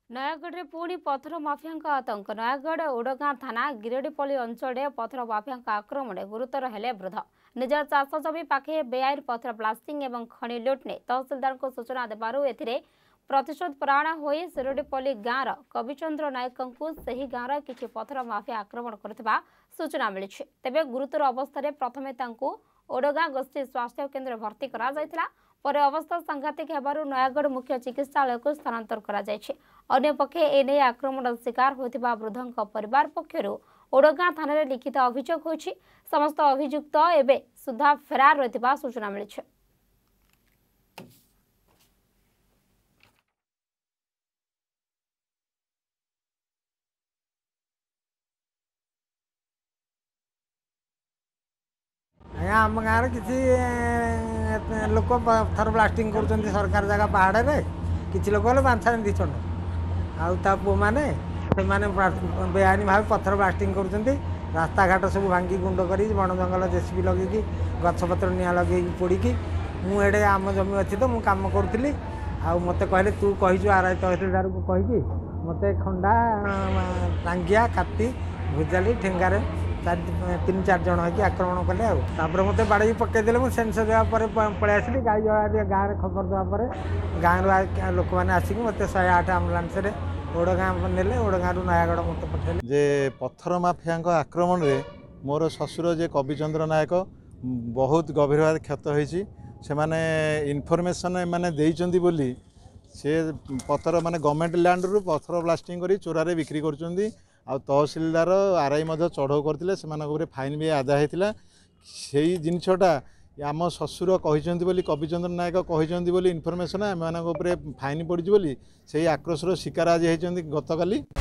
नयागढ़ में पुणी पथर माफिया आतंक। नयागढ़ ओडगां थाना गिरडीपल्ली अंचल प्रतिशोध माफिया आक्रमण गुरुतर हेले वृद्ध। निजर चाष जमी पाखे बेआईन पथर ब्लास्टिंग और खनि लुट ने तहसिलदार को सूचना देबारु एथिरे प्रतिशोध परायण होई सिरडीपल्ली गाँवर कविचंद्र नायक को सही गाँवर किछि पथर माफिया आक्रमण करथिबा सूचना मिली। तेबे गुरुतर अवस्था प्रथमे तांकु ओडगां गोष्ठी स्वास्थ्य केन्द्र भर्ती करा जायतिला। परे अवस्था सांघातिक हेबारु नयागढ़ मुख्य चिकित्सालय को स्थानांतर करा जायछि। अन्य पक्षे एने आक्रमण शिकार होतिबा वृद्धंक परिवार पक्षरु ओडगां थाना रे लिखित अभियोग होछि। समस्त अभियुक्त एबे सुधा फेरार रहितबा सूचना मिली। आम गाँव किसी लोक पत्थर ब्लास्टिंग कर सरकार जगह पहाड़ में किसी लोक बांछा दी चंड आ पु मैंने बेआईन भाव पत्थर ब्लास्टिंग कर रास्ता घाट सब भांगी गुंड कर बण जंगल जेसीबी लगे गछपत्र निआ लगे पोड़ी मुझे आम जमी अच्छी तो मुझे कम करी मत कहले तू कहीचु आर तहसीलदार को कहीकि मत खंडा टांगिया काती भुजाली ठेंगारे 3-4 जन हो आक्रमण कले आपर मत बाड़ी पकईदे मुझे सेन्स देवापर पलि आसली गाड़ी गाँव में खबर देवापर गाँव लोक मैंने आसिक मत 108 आम्बुलांस ओडगाँ ने ओडगाँ नयागढ़ मत पठेले जे पत्थर माफिया आक्रमण रे मोर ससुर जे कविचंद्र नायक बहुत गभीर भाव क्षत होती से माने इनफॉरमेशन माने देइचंदी बोली से पत्थर माने गवर्नमेंट लैंड रु पत्थर ब्लास्टिंग करी चोरारे बिक्री करचंदी आ तहसीलदार आरआई चढ़ाऊ करते से फाइन भी आदाय होता से जिनटा आम ससुर कही कविचंद्र नायक कही इनफॉरमेशन आम फाइन पड़ी से आक्रोशर शिकार आज होती गतकाली।